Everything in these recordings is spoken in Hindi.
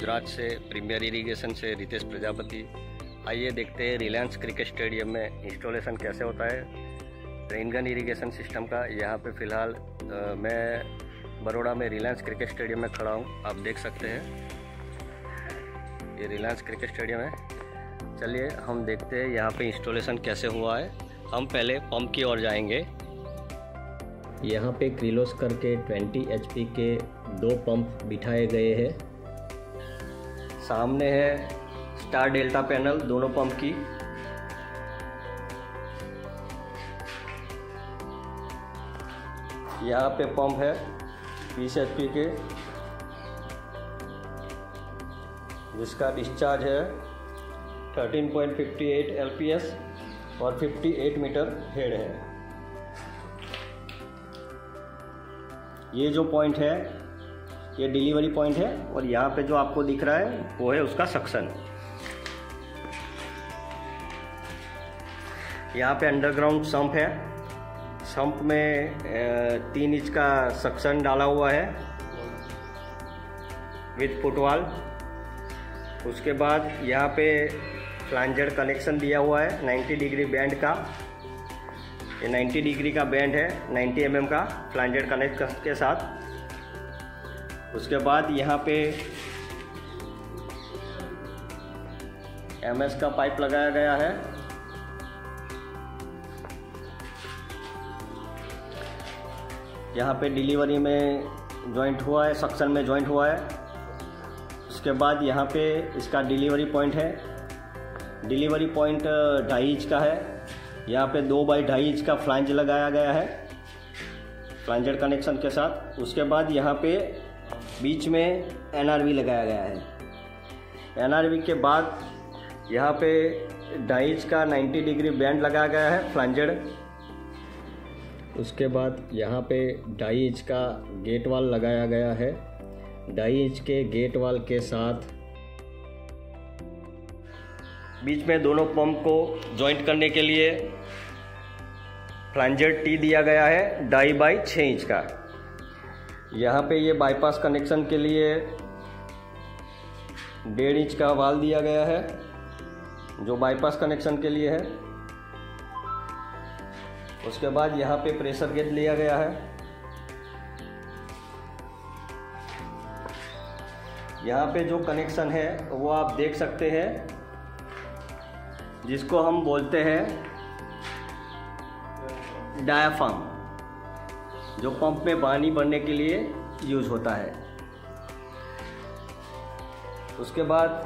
गुजरात से प्रीमियर इरिगेशन से रितेश प्रजापति। आइए देखते हैं रिलायंस क्रिकेट स्टेडियम में इंस्टॉलेशन कैसे होता है रेन गन इरिगेशन सिस्टम का। यहाँ पे फ़िलहाल मैं बड़ौदा में रिलायंस क्रिकेट स्टेडियम में खड़ा हूँ। आप देख सकते हैं ये रिलायंस क्रिकेट स्टेडियम है। चलिए हम देखते हैं यहाँ पे इंस्टॉलेशन कैसे हुआ है। हम पहले पंप की ओर जाएंगे। यहाँ पे क्रिलोस्कर के 20 HP के 2 पंप बिठाए गए हैं। सामने है स्टार डेल्टा पैनल दोनों पंप की। यहाँ पे पंप है 20 HP के जिसका डिस्चार्ज है 13.58 LPS और 58 मीटर हेड है। ये जो पॉइंट है ये डिलीवरी पॉइंट है और यहाँ पे जो आपको दिख रहा है वो है उसका सक्शन। यहाँ पे अंडरग्राउंड सम्प है। सम्प में 3 इंच का सक्शन डाला हुआ है विद फुटवॉल। उसके बाद यहाँ पे फ्लैंजर कनेक्शन दिया हुआ है 90 डिग्री बैंड का। ये 90 डिग्री का बैंड है 90 mm का फ्लैंजर कनेक्ट के साथ। उसके बाद यहाँ पे MS का पाइप लगाया गया है। यहाँ पे डिलीवरी में जॉइंट हुआ है, सक्शन में जॉइंट हुआ है। उसके बाद यहाँ पे इसका डिलीवरी पॉइंट है। डिलीवरी पॉइंट 2.5 इंच का है। यहाँ पे 2 बाई 2.5 इंच का फ्लैंज लगाया गया है फ्लैंजर कनेक्शन के साथ। उसके बाद यहाँ पे बीच में NRV लगाया गया है। NRV के बाद यहाँ पे 2.5 इंच का 90 डिग्री बैंड लगाया गया है फ्लैंजर। उसके बाद यहाँ पे 2.5 इंच का गेट वाल लगाया गया है। 2.5 इंच के गेट वाल के साथ बीच में दोनों पंप को जॉइंट करने के लिए फ्लैंजर T दिया गया है 2.5 बाई 6 इंच का। यहाँ पे ये बाईपास कनेक्शन के लिए 1.5 इंच का वाल दिया गया है जो बाईपास कनेक्शन के लिए है। उसके बाद यहाँ पे प्रेशर गेज लिया गया है। यहाँ पे जो कनेक्शन है वो आप देख सकते हैं जिसको हम बोलते हैं डायाफ्राम, जो पंप में पानी भरने के लिए यूज होता है। उसके बाद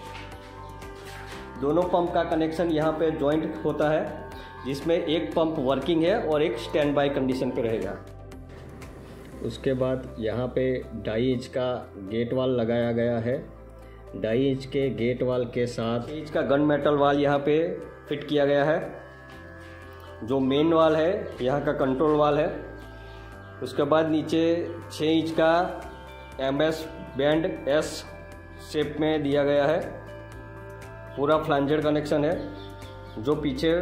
दोनों पंप का कनेक्शन यहाँ पे जॉइंट होता है जिसमें एक पंप वर्किंग है और एक स्टैंड बाय कंडीशन पे रहेगा। उसके बाद यहाँ पे 2.5 इंच का गेट वाल लगाया गया है। 2.5 इंच के गेट वाल के साथ 1 इंच का गन मेटल वाल यहाँ पे फिट किया गया है। जो मेन वाल है यहाँ का कंट्रोल वाल है। उसके बाद नीचे 6 इंच का MS बैंड S शेप में दिया गया है। पूरा फ्लैंजर कनेक्शन है जो पीछे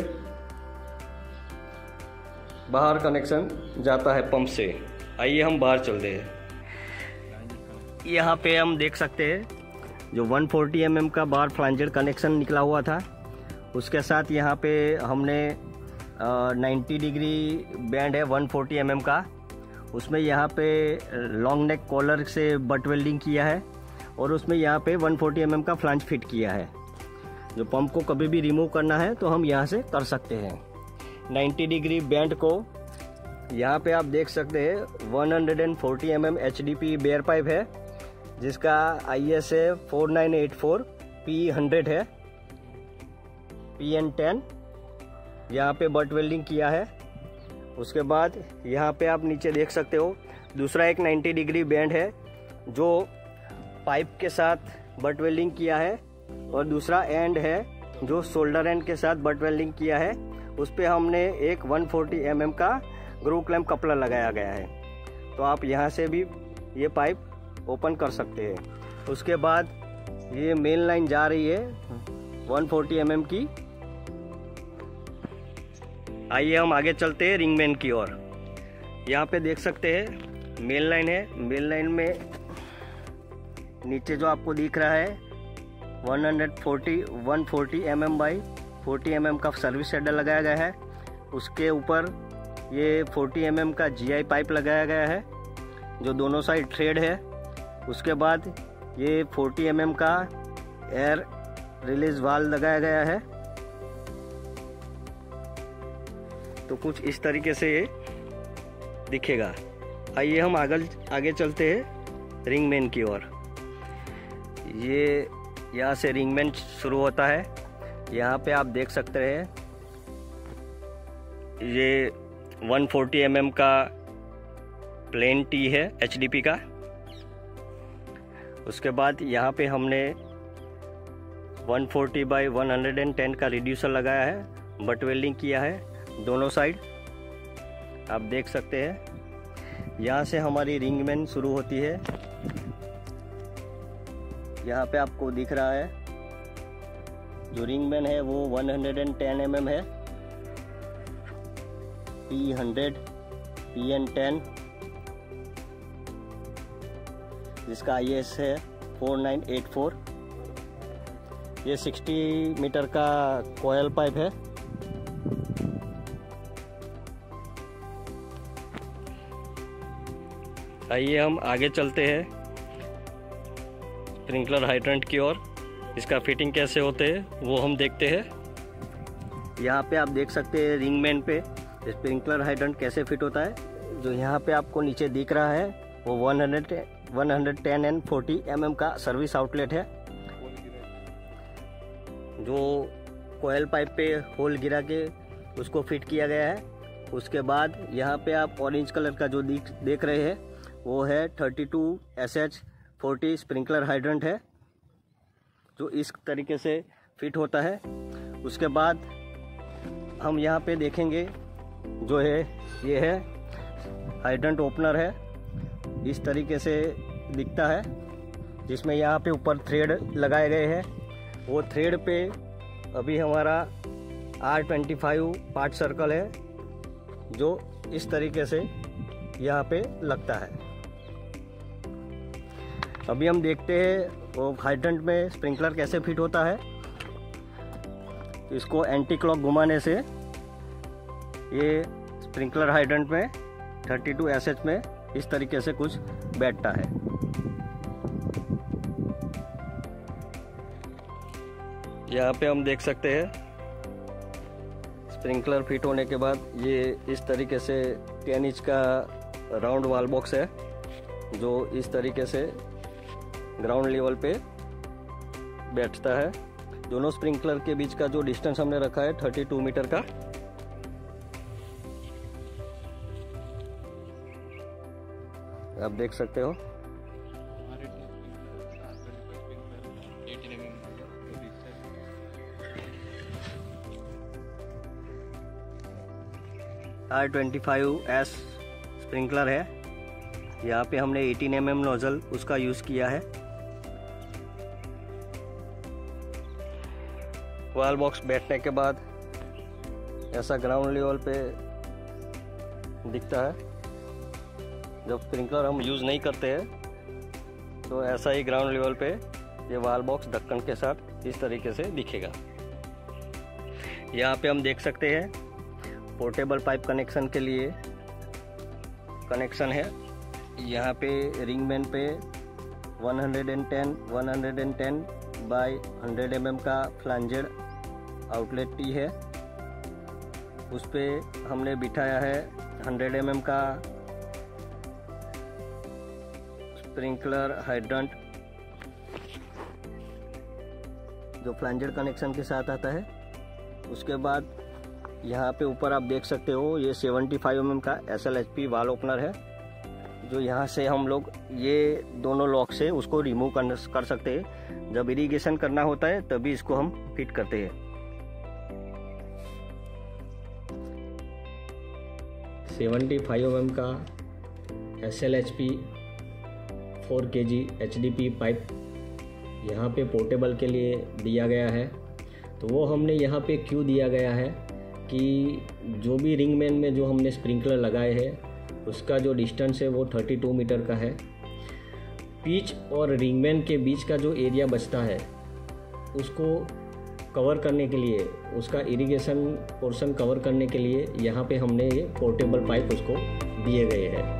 बाहर कनेक्शन जाता है पंप से। आइए हम बाहर चलते हैं। यहाँ पे हम देख सकते हैं जो 140 mm का बाहर फ्लैंजर कनेक्शन निकला हुआ था उसके साथ यहाँ पे हमने 90 डिग्री बैंड है 140 mm का। उसमें यहाँ पे लॉन्ग नेक कॉलर से बट वेल्डिंग किया है और उसमें यहाँ पे 140 mm का फ्लैंज फिट किया है। जो पंप को कभी भी रिमूव करना है तो हम यहाँ से कर सकते हैं। 90 डिग्री बैंड को यहाँ पे आप देख सकते हैं 140 mm HDP बेयर पाइप है जिसका ISA 4984 P100 है PN10। यहाँ पे बट वेल्डिंग किया है। उसके बाद यहाँ पे आप नीचे देख सकते हो दूसरा एक 90 डिग्री बैंड है जो पाइप के साथ बट वेल्डिंग किया है और दूसरा एंड है जो शोल्डर एंड के साथ बट वेल्डिंग किया है। उस पर हमने एक 140 mm का ग्रू क्लैम्प कपलर लगाया गया है। तो आप यहाँ से भी ये पाइप ओपन कर सकते हैं। उसके बाद ये मेन लाइन जा रही है 140 mm की। आइए हम आगे चलते हैं रिंगमैन की ओर। यहाँ पे देख सकते हैं मेन लाइन है। मेन लाइन में नीचे जो आपको दिख रहा है 140 mm बाई 40 mm का सर्विस हेडर लगाया गया है। उसके ऊपर ये 40 mm का GI पाइप लगाया गया है जो दोनों साइड थ्रेड है। उसके बाद ये 40 mm का एयर रिलीज वाल्व लगाया गया है। तो कुछ इस तरीके से ये दिखेगा। आइए हम आगे चलते हैं रिंग मेन की ओर। ये यहाँ से रिंग मेन शुरू होता है। यहाँ पे आप देख सकते हैं ये 140 mm का प्लेन टी है HDP का। उसके बाद यहाँ पे हमने 140 बाई 110 का रिड्यूसर लगाया है, बट वेल्डिंग किया है दोनों साइड। आप देख सकते हैं यहाँ से हमारी रिंग मेन शुरू होती है। यहाँ पे आपको दिख रहा है जो रिंग मेन है वो 110 mm है, P100 PN10 जिसका IS है 4984। ये 60 मीटर का कोयल पाइप है। आइए हम आगे चलते हैं स्प्रिंकलर हाइड्रेंट की ओर। इसका फिटिंग कैसे होते हैं वो हम देखते हैं। यहाँ पे आप देख सकते हैं रिंग मेन पे स्प्रिंकलर हाइड्रेंट कैसे फिट होता है। जो यहाँ पे आपको नीचे दिख रहा है वो 110 एंड 40 mm का सर्विस आउटलेट है जो कोयल पाइप पे होल गिरा के उसको फिट किया गया है। उसके बाद यहाँ पे आप ऑरेंज कलर का जो देख रहे हैं वो है 32SH40 स्प्रिंकलर हाइड्रेंट है जो इस तरीके से फिट होता है। उसके बाद हम यहाँ पे देखेंगे जो है ये है हाइड्रेंट ओपनर है, इस तरीके से दिखता है, जिसमें यहाँ पे ऊपर थ्रेड लगाए गए हैं। वो थ्रेड पे अभी हमारा R25 पार्ट सर्कल है जो इस तरीके से यहाँ पे लगता है। अभी हम देखते हैं वो हाइड्रेंट में स्प्रिंकलर कैसे फिट होता है। इसको एंटी क्लॉक घुमाने से ये स्प्रिंकलर हाइड्रेंट में 32SH में इस तरीके से कुछ बैठता है। यहाँ पे हम देख सकते हैं स्प्रिंकलर फिट होने के बाद ये इस तरीके से 10 इंच का राउंड वाल बॉक्स है जो इस तरीके से ग्राउंड लेवल पे बैठता है। दोनों स्प्रिंकलर के बीच का जो डिस्टेंस हमने रखा है 32 मीटर का। आप देख सकते हो R25S स्प्रिंकलर है। यहाँ पे हमने 18 mm नोजल उसका यूज़ किया है। वाल बॉक्स बैठने के बाद ऐसा ग्राउंड लेवल पे दिखता है। जब स्प्रिंकलर हम यूज़ नहीं करते हैं तो ऐसा ही ग्राउंड लेवल पे ये वाल बॉक्स ढक्कन के साथ इस तरीके से दिखेगा। यहाँ पे हम देख सकते हैं पोर्टेबल पाइप कनेक्शन के लिए कनेक्शन है। यहाँ पे रिंग मेन पे 110 बाई 100 mm का फ्लैंजेड आउटलेट टी है। उस पे हमने बिठाया है 100 mm का स्प्रिंकलर हाइड्रेंट जो फ्लैंजेड कनेक्शन के साथ आता है। उसके बाद यहाँ पे ऊपर आप देख सकते हो ये 75 mm का SLHP वाल ओपनर है जो यहाँ से हम लोग ये दोनों लॉक से उसको रिमूव कर सकते हैं। जब इरिगेशन करना होता है तभी इसको हम फिट करते हैं। 75 mm का SLHP 4 kg HDP पाइप यहाँ पे पोर्टेबल के लिए दिया गया है। तो वो हमने यहाँ पे क्यों दिया गया है कि जो भी रिंग मेन में जो हमने स्प्रिंकलर लगाए हैं उसका जो डिस्टेंस है वो 32 मीटर का है। पिच और रिंगमैन के बीच का जो एरिया बचता है उसको कवर करने के लिए, उसका इरिगेशन पोर्शन कवर करने के लिए यहाँ पे हमने ये पोर्टेबल पाइप उसको दिए गए हैं।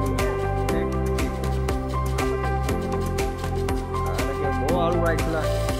All right,